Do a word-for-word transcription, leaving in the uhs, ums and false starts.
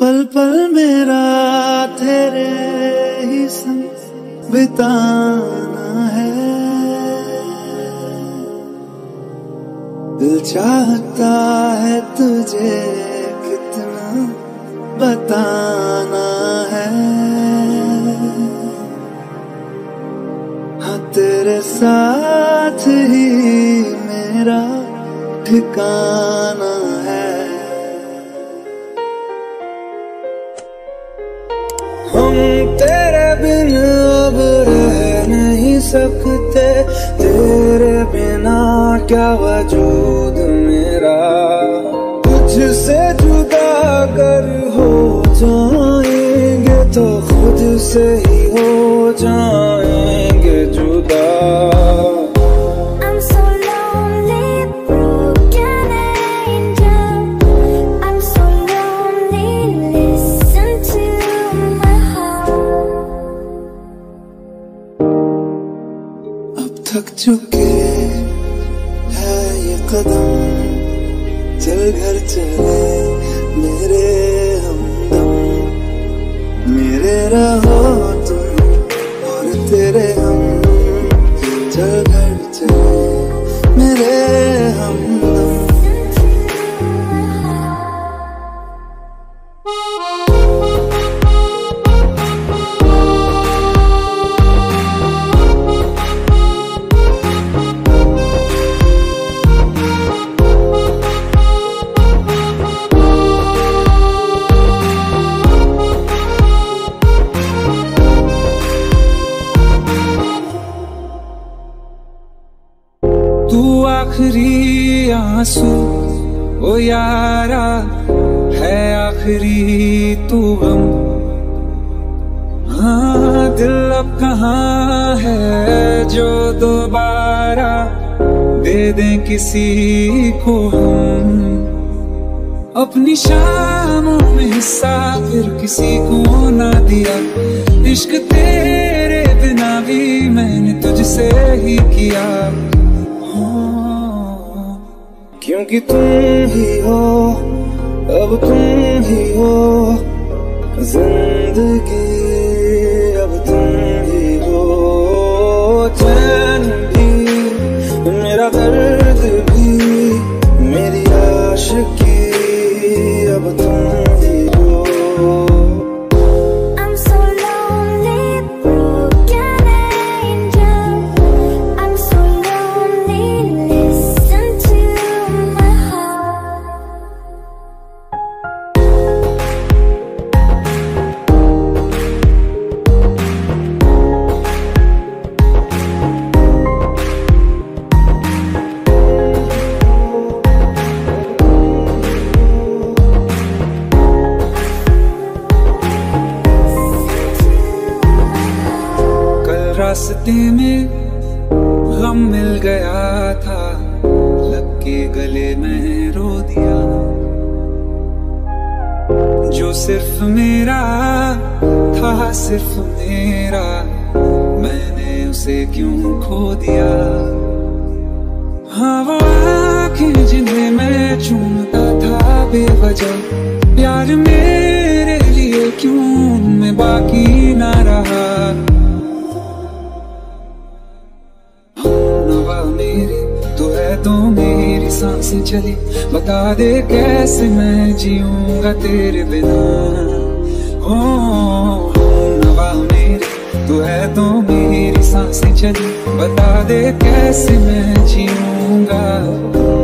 पल पल मेरा तेरे ही संग बिताना है। दिल चाहता है तुझे कितना बताना है। हाँ तेरे साथ ही मेरा ठिकाना है। हम तेरे बिन अब रह नहीं सकते, तेरे बिना क्या वजूद मेरा। तुझसे जुदा अगर हो जाएंगे तो खुद से ही हो जाएंगे जुदा। थक चुके है ये कदम, चल घर चले मेरे हमदम। मेरे रहो तुम और तेरे हम, चल घर चले मेरे हमदम। तू आखिरी आंसू ओ यारा है, आखिरी तू गम। हाँ दिल अब कहाँ है जो दोबारा दे दे किसी को हम। अपनी शामों में हिस्सा फिर किसी को ना दिया, इश्क तेरे बिना भी मैंने तुझसे ही किया। क्योंकि तुम ही हो, अब तुम ही हो जिंदगी, अब तुम ही हो। चैन भी मेरा दर्द भी मेरी आशिकी, अब तुम ही हो। रास्ते में गम मिल गया था, लग के गले में रो दिया। जो सिर्फ मेरा था सिर्फ मेरा, मैंने उसे क्यों खो दिया। हाँ वो आँखें जिन्हें मैं चूमता था बेवजह, प्यार मेरे लिए क्यों उनमें बाकी ना रहा। मेरी तो है तो मेरी सांसें चली, बता दे कैसे मैं जीऊंगा तेरे बिना। हो नवा मेरी तो है तो मेरी सांसें चली, बता दे कैसे मैं जीऊंगा।